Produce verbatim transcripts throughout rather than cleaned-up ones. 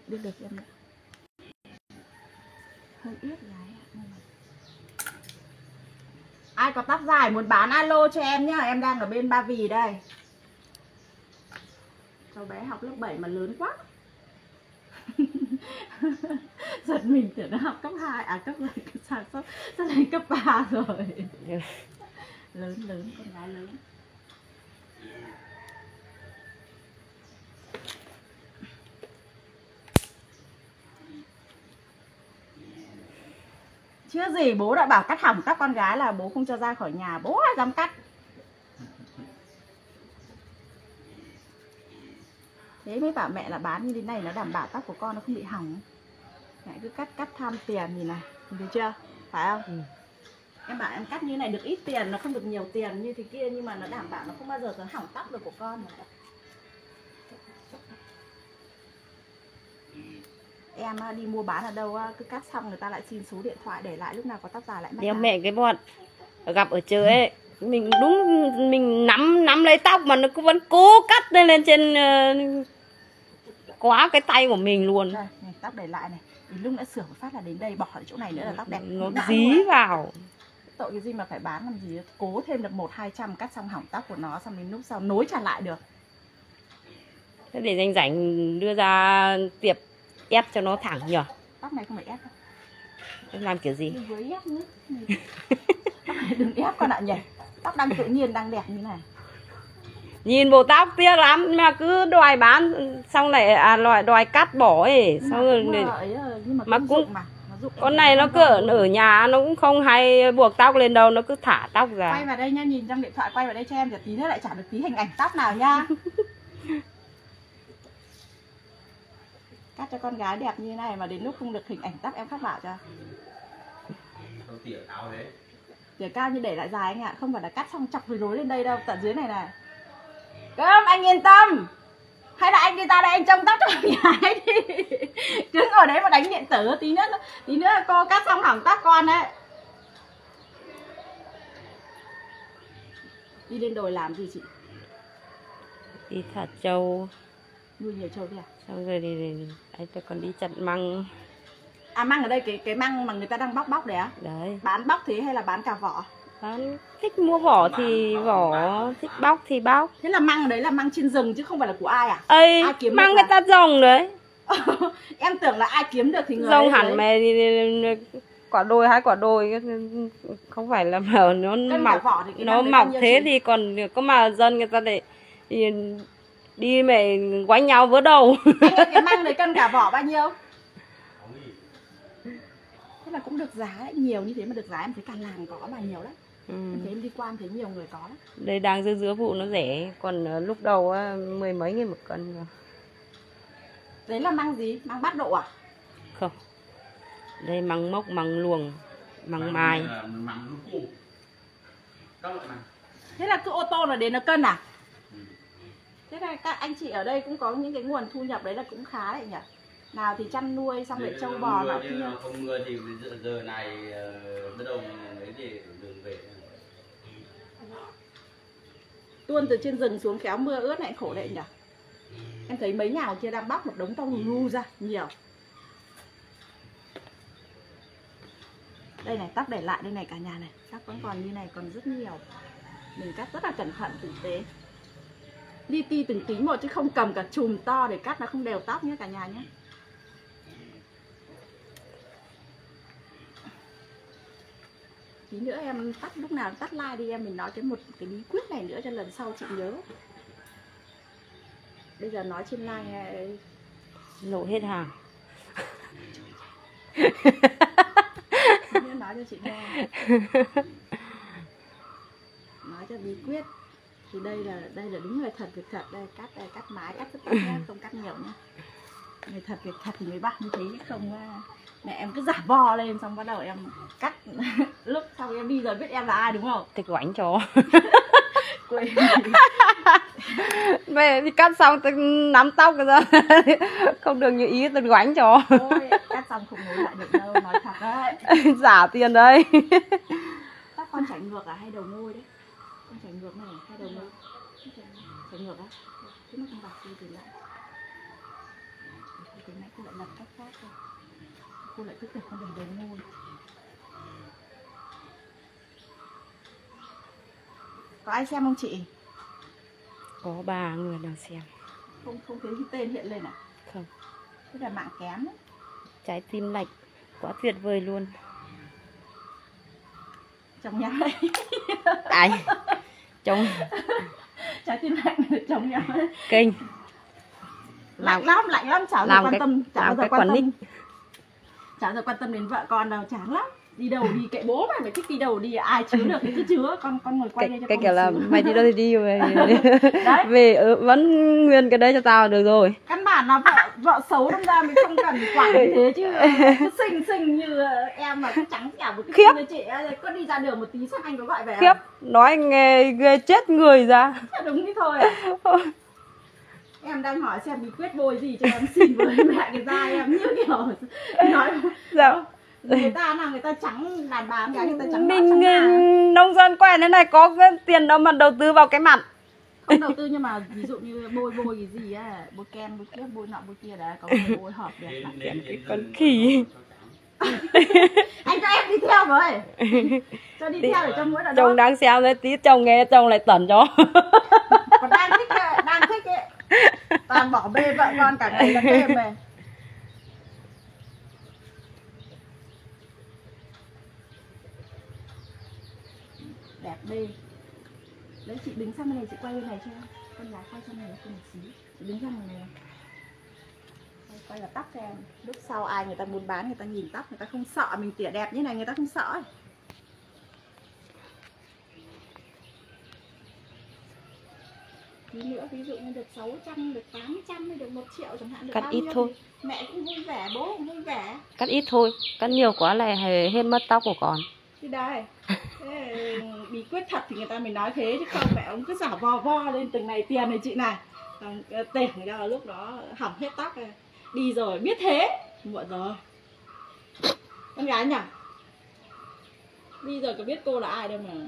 Được được em ạ. Hơi yết gái ạ. Ai có tóc dài muốn bán alo cho em nhá. Em đang ở bên Ba Vì đây. Cháu bé học lớp bảy mà lớn quá. Giật mình tưởng nó học cấp hai. À cấp này sản xuất sắp lên cấp ba rồi. Lớn lớn, con gái lớn. Chưa gì bố đã bảo cắt hỏng các con gái là bố không cho ra khỏi nhà. Bố ai dám cắt. Thế mới bảo mẹ là bán như thế này nó đảm bảo tóc của con nó không bị hỏng. Mẹ cứ cắt cắt tham tiền nhìn này. Nhìn thấy chưa? Phải không? Ừ. Em bảo em cắt như này được ít tiền, nó không được nhiều tiền như thế kia, nhưng mà nó đảm bảo nó không bao giờ nó hỏng tóc được của con. Em đi mua bán ở đâu cứ cắt xong người ta lại xin số điện thoại để lại, lúc nào có tóc dài lại đeo mẹ cái bọn gặp ở chợ ấy, mình đúng mình nắm nắm lấy tóc mà nó cứ vẫn cố cắt lên lên trên uh, quá cái tay của mình luôn. Đây, này, tóc để lại này, đến lúc đã sửa một phát là đến đây, bỏ ở chỗ này nữa là tóc đẹp. Nó dí vào. Tội cái gì mà phải bán làm gì, cố thêm được một hai trăm cắt xong hỏng tóc của nó, xong đến lúc sau nối trả lại được. Thế để rảnh rảnh đưa ra tiệp ép cho nó thẳng nhỉ? Tóc này không phải ép đâu. Em làm kiểu gì? Đừng với ép nữa. Tóc này đừng ép con ạ nhỉ. Tóc đang tự nhiên, đang đẹp như này. Nhìn bộ tóc tiếc lắm mà cứ đòi bán xong lại à loại đòi cắt bỏ ấy, xong rồi mà, ấy, nhưng mà, mà cũng mà. Nó con này nó cứ ở, ở nhà nó cũng không hay buộc tóc lên đâu, nó cứ thả tóc ra. Quay vào đây nha, nhìn trong điện thoại quay vào đây cho em, để tí nữa lại trả được tí hình ảnh tóc nào nha. Cắt cho con gái đẹp như thế này mà đến lúc không được hình ảnh tóc em cắt vào cho. Không tỉa cao thế. Tỉa cao như để lại dài anh ạ, không phải là cắt xong chọc rồi rối lên đây đâu, tận dưới này này. Cơm anh yên tâm. Hay là anh đi ra đây anh trông tóc cho nhà ấy đi. Chứ ngồi đấy mà đánh điện tử tí nữa tí nữa cô cắt xong hỏng tóc con đấy. Đi lên đồi làm gì chị? Đi thả trâu. Nuôi nhiều trâu thế à? Xong rồi thì, thì anh tôi còn đi chặt măng. À măng ở đây cái cái măng mà người ta đang bóc bóc đấy á? Đấy. Bán bóc thế hay là bán cả vỏ? Bán thích mua vỏ thì vỏ, thích bóc thì bóc. Thế là măng ở đấy là măng trên rừng chứ không phải là của ai à? Ây, ai kiếm măng người ta rồng đấy. Em tưởng là ai kiếm được thì người rồng hẳn mày quả đồi hai quả đồi, không phải là mà nó Cân mọc nó mọc thế thì còn có mà dân người ta để đi, đi mày quánh nhau vỡ đầu. Anh ơi, cái măng đấy cân cả vỏ bao nhiêu? Thế là cũng được giá đấy, nhiều như thế mà được giá, em thấy cả làng có mà nhiều lắm. Ừ. Em thấy em đi qua em thấy nhiều người có lắm. Đây đang dưa dứa vụ nó rẻ, còn lúc đầu mười mấy nghìn một cân rồi. Đấy là măng gì? Măng bát độ à? Không. Đây măng mốc, măng luồng, măng, măng mai. Măng lũ. Thế là cứ ô tô là đến nó cân à? Ừ. Thế là các anh chị ở đây cũng có những cái nguồn thu nhập đấy là cũng khá đấy nhỉ? Nào thì chăn nuôi xong rồi trâu bò nào kia. Không mưa thì giờ, giờ này bắt đầu lấy để đường về. Tuôn từ trên rừng xuống khéo mưa ướt này khổ đấy nhỉ? Em thấy mấy nhà ngoài kia đang bóc một đống tông lu ra nhiều. Đây này, tóc để lại đây này cả nhà này, tóc vẫn còn như này, còn rất nhiều. Mình cắt rất là cẩn thận tử tế. Li ti từng tí một chứ không cầm cả chùm to để cắt nó không đều tóc nhé cả nhà nhé. Tí nữa em tắt, lúc nào tắt like đi em, mình nói cái một cái bí quyết này nữa cho lần sau chị nhớ. Bây giờ nói trên like lộ hết hàng. Nói cho chị nghe. Nói cho bí quyết. Thì đây là đây là đúng người thật việc thật đây, cắt đây, cắt mái, cắt rất ít nhá, không cắt nhiều nhá. Người thật việc thật thì mới bắt như thế chứ không mẹ em cứ giả vò lên xong bắt đầu em cắt. Lúc sau em đi rồi biết em là ai đúng không? Thì quánh cho. Mẹ đi cắt xong tôi nắm tóc ra. Không được như ý tôi quánh cho. Ôi, cắt xong không nối lại được đâu, nói thật đấy. Giả tiền đấy. Tóc con chảy ngược à hay đầu môi đấy? Con chảy ngược này hay đầu môi? Chảy ngược á? Thế nó không bạc đi thì lại. Cái này cũng lại lật Cô lại cứ tưởng con đường đầu ngôi. Có ai xem không chị? Có ba người đang xem. Không không thấy cái tên hiện lên à? Không. Thế là mạng kém đấy. Trái tim lạnh, quá tuyệt vời luôn. Chồng nhau đấy. Ai? Chồng Trái tim lạnh chồng nhau đấy. kênh. Lạnh lắm, lạnh lắm, chả bao giờ làm quan cái, tâm, chả bao làm giờ cái quan quần tâm. nick. Chả bao giờ quan tâm đến vợ con đâu, chán lắm. Đi đâu đi kệ bố mày, mày thích đi đâu đi, ai chứa được thì cứ chứa, con con ngồi quay Cái, đây cho cái con kiểu là xíu. mày đi đâu thì đi về. Về ừ, vẫn nguyên cái đấy cho tao được rồi. Căn bản là vợ vợ xấu đâm ra mình không cần quản như thế chứ. Cứ xinh xinh như em mà cứ trắng trẻo một cái Khiếp. như chị ấy, có đi ra đường một tí chắc anh có gọi về Khiếp, nói nghe ghê chết người ra. không? Đúng thế thôi à? Em đang hỏi xem bí quyết bôi gì cho em xin với mẹ cái da em như kiểu nói Dạ. người ta nào người ta trắng, đàn bà con gái người ta trắng Mình trắng ừ, ngà. nông dân quen thế này có cái tiền đâu mà đầu tư vào cái mặt. Không đầu tư nhưng mà ví dụ như bôi bôi cái gì á, bôi kem, bôi kiếp, bôi nọ bôi kia đấy, có người bôi hợp được. Cái con khỉ. Anh cho em đi theo với. Cho đi theo để cho mũi là Chồng đốt. đang xem đấy, tí chồng nghe chồng lại tẩn cho. Còn đang thích ấy, đang thích ấy. Toàn bỏ bê vợ con cả ngày là kem về. Đẹp bê. Đấy chị đứng sang bên này, chị quay bên này cho em. Con gái quay sang này cho một xíu. Chị đứng sang bên này. Quay, quay là tóc cho em. Lúc sau ai người ta muốn bán, người ta nhìn tóc, người ta không sợ mình tỉa đẹp như này, người ta không sợ ấy. Tí nữa ví dụ như được sáu trăm, được tám trăm, hay được một triệu chẳng hạn, được Cắt bao ít nhiêu thôi. thì mẹ cũng vui vẻ, bố cũng vui vẻ. Cắt ít thôi, cắt nhiều quá là hết mất tóc của con. Thì đây, thế, bí quyết thật thì người ta mới nói thế chứ không mẹ ông cứ giả vò vo lên từng này tiền này chị này. Còn tiền người ta là lúc đó hỏng hết tóc này. Đi rồi biết thế, muộn rồi. Con gái nhỉ? Đi rồi có biết cô là ai đâu mà.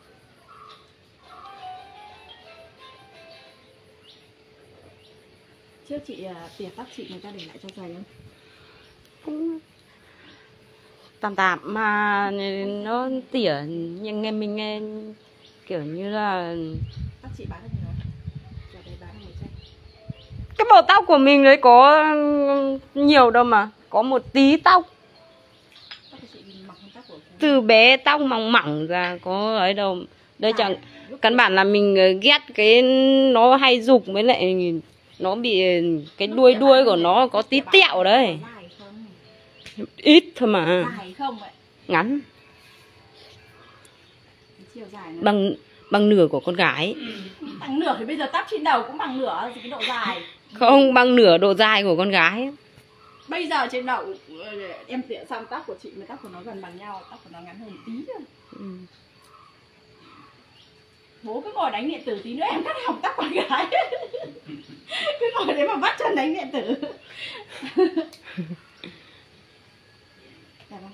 Trước chị tỉa tóc chị người ta để lại cho dày không? Cũng tạm tạm mà nó tỉa nhưng nghe mình nghe kiểu như là Tóc chị bán được nhiều không? Giờ đây bán được một trăm. cái bộ tóc của mình đấy có nhiều đâu mà, có một tí tóc. Tóc của chị mỏng hơn tóc của cô. Từ bé tóc mỏng mỏng ra có ấy đâu. Đây chẳng căn bản là mình ghét cái nó hay rục với lại nó bị cái đuôi đuôi của nó có tí tẹo đấy. Dài không? Ít thôi mà. Dài không vậy? Ngắn Chiều dài nữa. bằng bằng nửa của con gái. Bằng nửa thì bây giờ tóc trên đầu cũng bằng nửa cái độ dài. Không, bằng nửa độ dài của con gái. Bây giờ trên đầu em tỉa xong tóc của chị với tóc của nó gần bằng nhau, tóc của nó ngắn hơn một tí thôi. Ừ. Bố cứ ngồi đánh điện tử tí nữa em cắt hỏng tóc con gái. Cứ ngồi đấy mà bắt chân đánh điện tử. Đẹp không?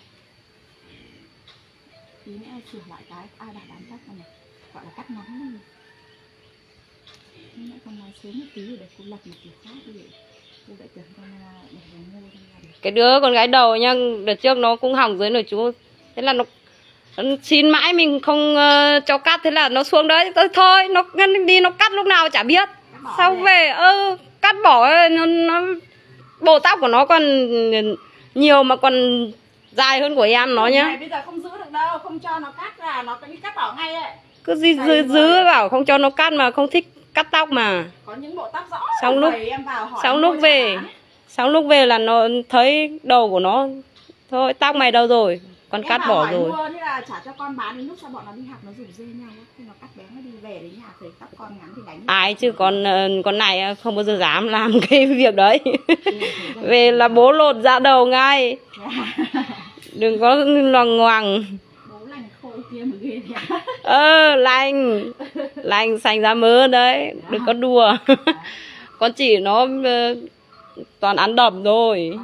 Tí nữa em sửa lại cái ai bảo bán tóc này, gọi là cắt ngắn đi. Nhưng con nói sớm một tí để cô lập một kiểu khác đi. Cô lại tưởng con để vào ngô ra được. Cái đứa con gái đầu nha, đợt trước nó cũng hỏng dưới nồi chú. Thế là nó, nó xin mãi mình không uh, cho cắt, thế là nó xuống đấy thôi, thôi nó đi nó cắt lúc nào chả biết. Sau về ơ ừ, cắt bỏ nó, nó bộ tóc của nó còn nhiều mà còn dài hơn của em nó nhá. Này bây giờ không giữ được đâu, không cho nó cắt là nó đi cắt bỏ ngay đấy. Cứ giữ giữ, giữ bảo không cho nó cắt mà không thích cắt tóc mà. Có những bộ tóc rõ. Xong lúc em vào hỏi xong lúc về, xong lúc về là nó thấy đầu của nó thôi tóc mày đâu rồi, con em cắt vào bỏ hỏi rồi. mua, thế là trả cho con bán đến lúc cho bọn nó đi học nó rủ dê nhau, khi nó cắt bé nó đi về đến nhà thấy tóc con ngắn thì đánh. Ai chứ con con này không bao giờ dám làm cái việc đấy. Về là bố lột ra đầu ngay. Đừng có loằng ngoằng. Bố lành khô kia mà ghê nhá. Ơ lành lành sành ra mớ đấy, đừng có đùa. Con chỉ nó uh, toàn ăn đầm thôi.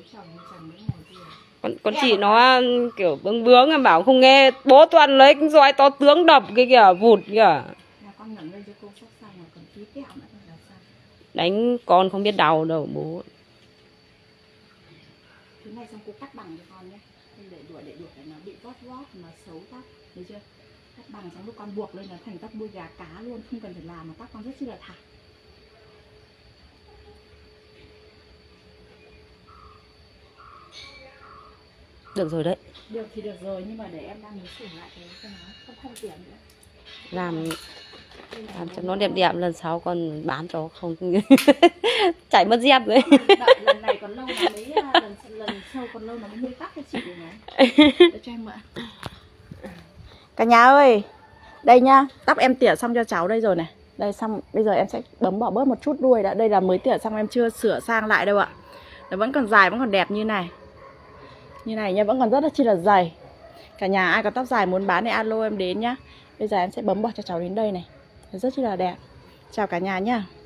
Con, con chỉ nó kiểu bướng bướng em bảo không nghe, bố toàn lấy cái roi to tướng đập cái kìa, vụt kìa. Con ngẩng lên cho cô sắp xong rồi còn tí kẹo nữa là xong. Đánh con không biết đau đâu bố. thế này xong cô cắt bằng cho con nhé, để đuổi để đuổi để nó bị vót vót mà xấu tóc, thấy chưa? Cắt bằng xong lúc con buộc lên là thành tóc đuôi gà cá luôn, không cần phải làm mà tóc con rất chi là thẳng. Được rồi đấy. Được thì được rồi, nhưng mà để em đang muốn sửa lại cái cho nó không không tiền nữa. Làm làm cho nó đẹp đẹp, lần sau con bán cho không chạy mất dép rồi. Đợi lần này còn lâu nó mới lần lần sau còn lâu nó mới nuôi tóc cho chị rồi này. Để cho em mượn. Cả nhà ơi, đây nhá, tóc em tỉa xong cho cháu đây rồi này. Đây xong, bây giờ em sẽ bấm bỏ bớt một chút đuôi đã. Đây là mới tỉa xong, em chưa sửa sang lại đâu ạ. Nó vẫn còn dài, vẫn còn đẹp như này. Như này nha, vẫn còn rất là chi là dày. Cả nhà ai có tóc dài muốn bán thì alo em đến nhá. Bây giờ em sẽ bấm bỏ cho cháu đến đây này. Rất chi là đẹp. Chào cả nhà nhá.